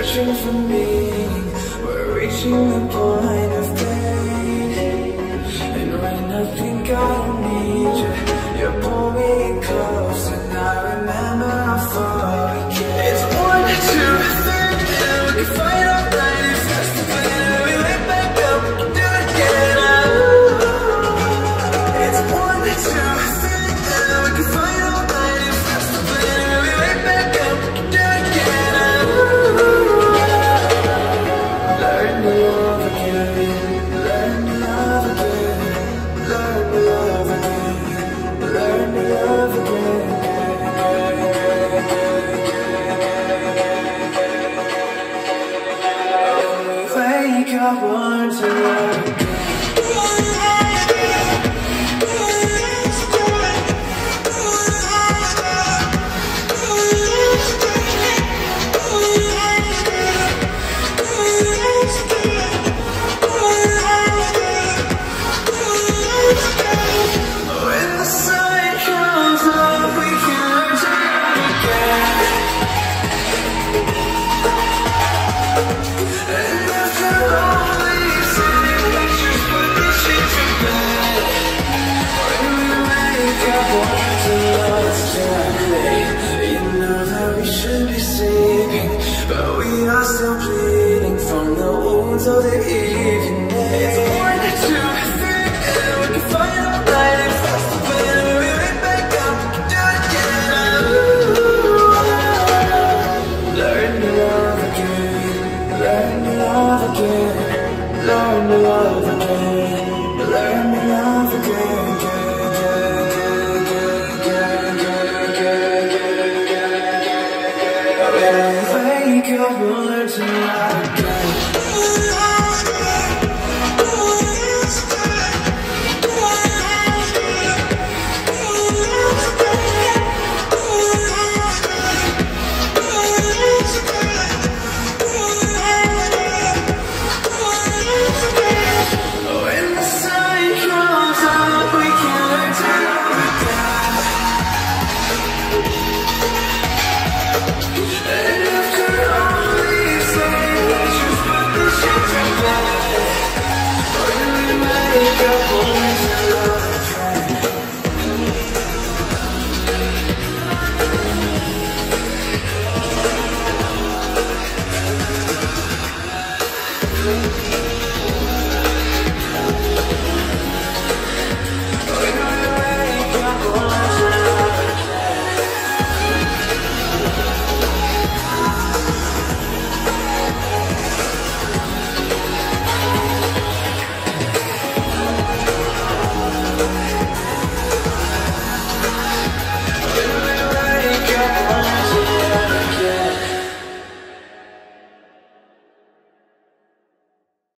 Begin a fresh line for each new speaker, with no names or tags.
searching for meaning, we're reaching the point of pain. And when I think I don't need you, you pull me close, and I remember how far we came. It's 1, 2, 3, and we can fight all night if that's the plan. We wake back up, we can do it again. It's 1, 2, 3, and we can fight all night if that's the plan. We wake back up, we can do it again. Learn to love again, learn to love again, learn to love again, learn to love again. Wake up, learn to love again. When the sun comes up, we can learn to love again. And after all these situations, put the shit to bed. When we wake up, want to love gently. You know that we should be sleeping, but we are still bleeding from the wounds of the evening. It's 1, 2, 3, and we can fight all night if that's the plan. We wake back up, we can do it again. Learn to love again, learn to love again, learn to love again, learn to love again. When I wake up, we'll learn to love again. When the sun comes up, we can learn to love again. And after all these situations, put the shit to bed. When we wake up, we'll learn to love again.